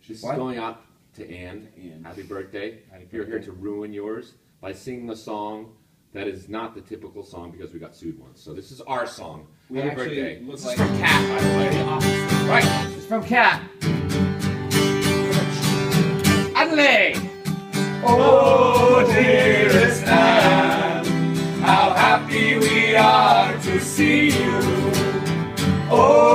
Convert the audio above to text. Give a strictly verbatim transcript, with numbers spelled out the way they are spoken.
This is What? going out to Anne. Anne. Happy birthday. Happy You're here birthday. to ruin yours by singing a song that is not the typical song because we got sued once. So this is our song. We Happy actually birthday. look This like- is from Cat, by the way. Right. It's from Cat. Adelaide. Oh, dearest Anne, how happy we are to see you. Oh,